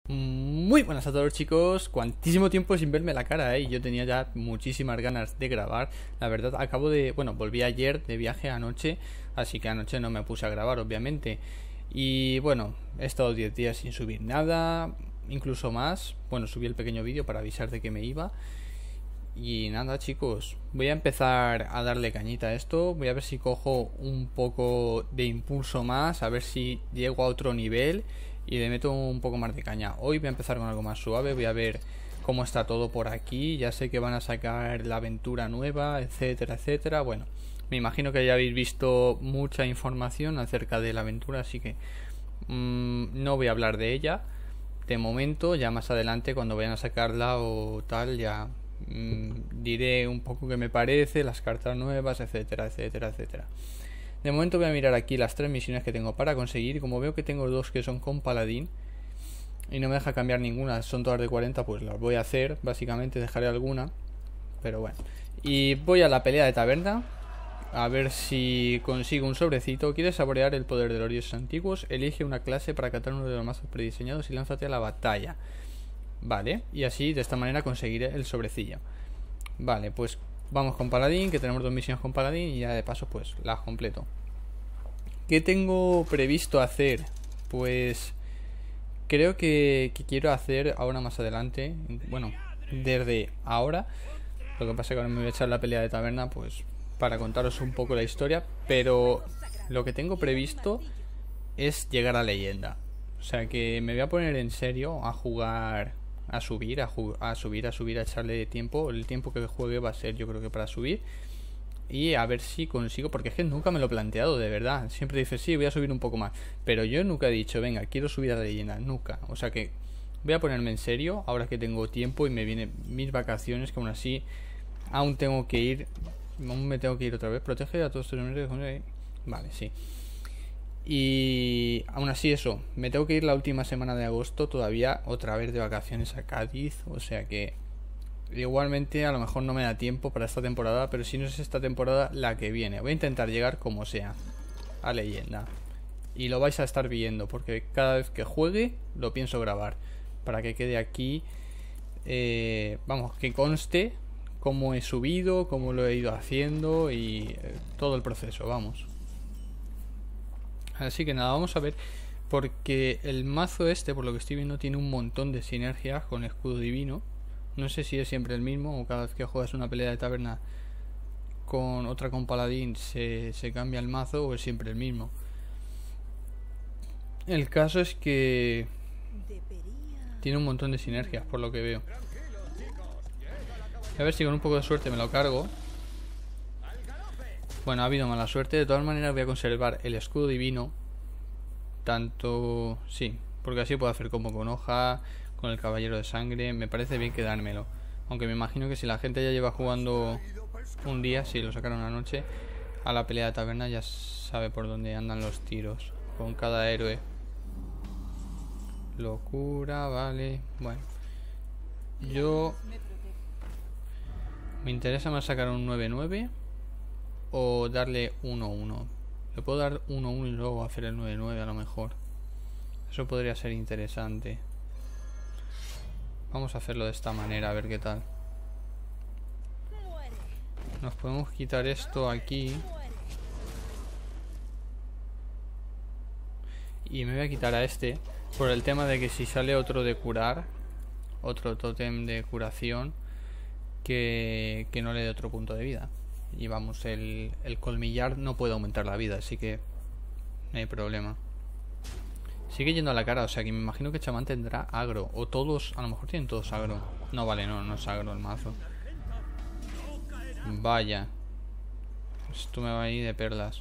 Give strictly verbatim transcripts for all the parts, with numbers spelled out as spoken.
Muy buenas a todos, chicos. Cuantísimo tiempo sin verme la cara, ¿eh? Yo tenía ya muchísimas ganas de grabar. La verdad, acabo de... Bueno, volví ayer de viaje anoche, así que anoche no me puse a grabar, obviamente. Y bueno, he estado diez días sin subir nada, incluso más. Bueno, subí el pequeño vídeo para avisar de que me iba. Y nada, chicos, voy a empezar a darle cañita a esto. Voy a ver si cojo un poco de impulso más, a ver si llego a otro nivel y le meto un poco más de caña. Hoy voy a empezar con algo más suave, voy a ver cómo está todo por aquí. Ya sé que van a sacar la aventura nueva, etcétera, etcétera. Bueno, me imagino que ya habéis visto mucha información acerca de la aventura, así que mmm, no voy a hablar de ella de momento. Ya más adelante, cuando vayan a sacarla o tal, ya mmm, diré un poco qué me parece, las cartas nuevas, etcétera, etcétera, etcétera. De momento voy a mirar aquí las tres misiones que tengo para conseguir. Como veo que tengo dos que son con paladín y no me deja cambiar ninguna, son todas de cuarenta, pues las voy a hacer. Básicamente dejaré alguna, pero bueno. Y voy a la pelea de taberna, a ver si consigo un sobrecito. ¿Quieres saborear el poder de los dioses antiguos? Elige una clase para catar uno de los mazos prediseñados y lánzate a la batalla. Vale, y así de esta manera conseguiré el sobrecillo. Vale, pues vamos con paladín, que tenemos dos misiones con paladín y ya de paso pues las completo. ¿Qué tengo previsto hacer? Pues creo que, que quiero hacer ahora más adelante. Bueno, desde ahora. Lo que pasa es que ahora me voy a echar la pelea de taberna, pues para contaros un poco la historia. Pero lo que tengo previsto es llegar a leyenda. O sea que me voy a poner en serio a jugar, a subir, a, ju a subir, a subir, a echarle tiempo. El tiempo que juegue va a ser, yo creo que para subir. Y a ver si consigo, porque es que nunca me lo he planteado, de verdad. Siempre dices, sí, voy a subir un poco más, pero yo nunca he dicho, venga, quiero subir a la leyenda, nunca. O sea que voy a ponerme en serio ahora que tengo tiempo y me vienen mis vacaciones, que aún así aún tengo que ir, aún me tengo que ir otra vez. Protege a todos tus enemigos. Vale, sí. Y aún así eso, me tengo que ir la última semana de agosto todavía otra vez de vacaciones a Cádiz, o sea que igualmente a lo mejor no me da tiempo para esta temporada, pero si no es esta temporada, la que viene. Voy a intentar llegar como sea a leyenda. Y lo vais a estar viendo, porque cada vez que juegue lo pienso grabar. Para que quede aquí, eh, vamos, que conste cómo he subido, cómo lo he ido haciendo y eh, todo el proceso, vamos. Así que nada, vamos a ver. Porque el mazo este, por lo que estoy viendo, tiene un montón de sinergias con escudo divino. No sé si es siempre el mismo o cada vez que juegas una pelea de taberna con otra con paladín se, se cambia el mazo o es siempre el mismo. El caso es que tiene un montón de sinergias por lo que veo. A ver si con un poco de suerte me lo cargo. Bueno, ha habido mala suerte. De todas maneras voy a conservar el escudo divino. Tanto... sí, porque así puedo hacer combo con hoja, con el caballero de sangre. Me parece bien quedármelo. Aunque me imagino que si la gente ya lleva jugando un día, si lo sacaron anoche, a la pelea de taberna ya sabe por dónde andan los tiros. Con cada héroe. Locura, vale. Bueno. Yo... me interesa más sacar un nueve nueve o darle uno uno. Le puedo dar uno uno y luego hacer el nueve nueve a lo mejor. Eso podría ser interesante. Vamos a hacerlo de esta manera, a ver qué tal. Nos podemos quitar esto aquí. Y me voy a quitar a este. Por el tema de que si sale otro de curar, otro tótem de curación, que, que no le dé otro punto de vida. Y vamos, el, el colmillar no puede aumentar la vida, así que no hay problema. Sigue yendo a la cara, o sea que me imagino que chamán tendrá agro. O todos, a lo mejor tienen todos agro. No, vale, no, no es agro el mazo. Vaya. Esto me va a ir de perlas.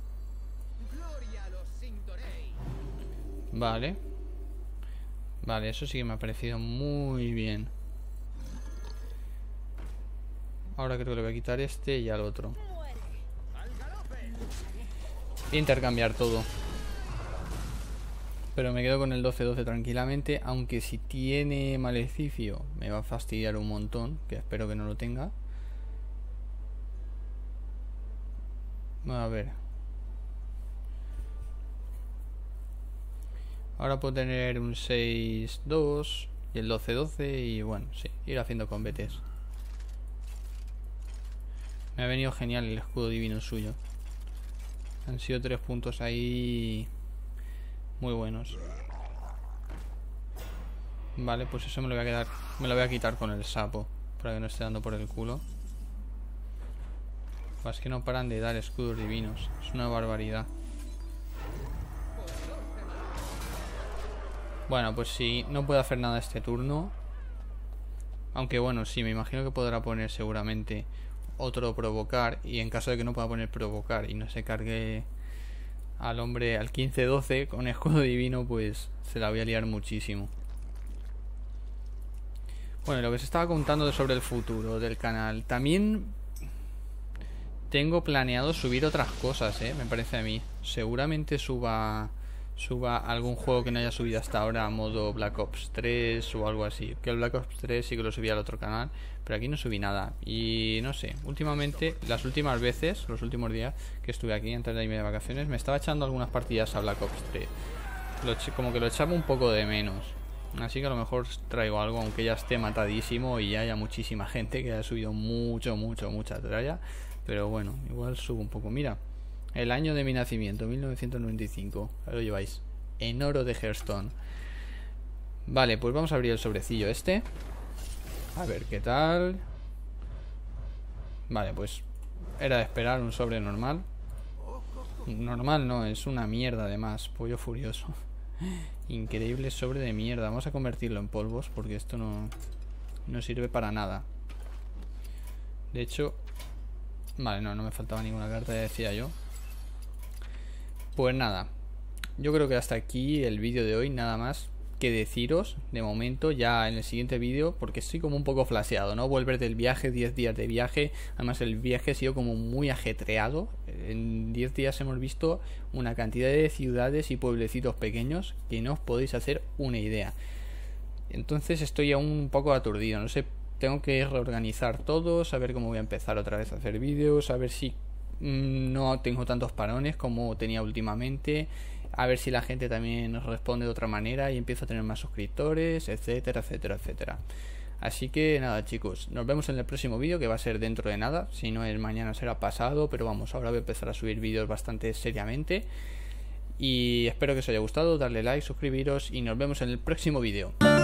Vale. Vale, eso sí que me ha parecido muy bien. Ahora creo que le voy a quitar este y al otro. Voy a intercambiar todo. Pero me quedo con el doce doce tranquilamente. Aunque si tiene maleficio me va a fastidiar un montón. Que espero que no lo tenga. A ver. Ahora puedo tener un seis dos y el doce doce y bueno, sí, ir haciendo combates. Me ha venido genial el escudo divino suyo. Han sido tres puntos ahí muy buenos. Vale, pues eso me lo voy a quedar, me lo voy a quitar con el sapo para que no esté dando por el culo. Pues es que no paran de dar escudos divinos, es una barbaridad. Bueno, pues si no puedo hacer nada este turno. Aunque bueno, sí, me imagino que podrá poner seguramente otro provocar. Y en caso de que no pueda poner provocar y no se cargue al hombre al quince doce con escudo divino, pues se la voy a liar muchísimo. Bueno, lo que se estaba contando sobre el futuro del canal. También tengo planeado subir otras cosas, eh, me parece a mí. Seguramente suba suba algún juego que no haya subido hasta ahora a modo Black Ops tres o algo así. Que el Black Ops tres sí que lo subí al otro canal, pero aquí no subí nada. Y no sé, últimamente, las últimas veces, los últimos días que estuve aquí antes de irme de vacaciones, me estaba echando algunas partidas a Black Ops tres. Lo, como que lo echaba un poco de menos. Así que a lo mejor traigo algo, aunque ya esté matadísimo y ya haya muchísima gente que haya subido mucho, mucho, mucha tralla. Pero bueno, igual subo un poco. Mira, el año de mi nacimiento, mil novecientos noventa y cinco. Ahí lo lleváis, en oro de Hearthstone. Vale, pues vamos a abrir el sobrecillo este. A ver qué tal. Vale, pues era de esperar un sobre normal. Normal no, es una mierda además. Pollo furioso. Increíble sobre de mierda. Vamos a convertirlo en polvos porque esto no, no sirve para nada. De hecho... Vale, no, no me faltaba ninguna carta, ya decía yo. Pues nada, yo creo que hasta aquí el vídeo de hoy. Nada más que deciros de momento. Ya en el siguiente vídeo, porque estoy como un poco flasheado, ¿no? Volver del viaje, diez días de viaje. Además el viaje ha sido como muy ajetreado. En diez días hemos visto una cantidad de ciudades y pueblecitos pequeños que no os podéis hacer una idea. Entonces estoy aún un poco aturdido, no sé. Tengo que reorganizar todo, saber cómo voy a empezar otra vez a hacer vídeos, a ver si mmm, no tengo tantos parones como tenía últimamente, a ver si la gente también responde de otra manera y empiezo a tener más suscriptores, etcétera, etcétera, etcétera. Así que nada, chicos, nos vemos en el próximo vídeo, que va a ser dentro de nada. Si no es mañana será pasado, pero vamos, ahora voy a empezar a subir vídeos bastante seriamente. Y espero que os haya gustado, darle like, suscribiros y nos vemos en el próximo vídeo.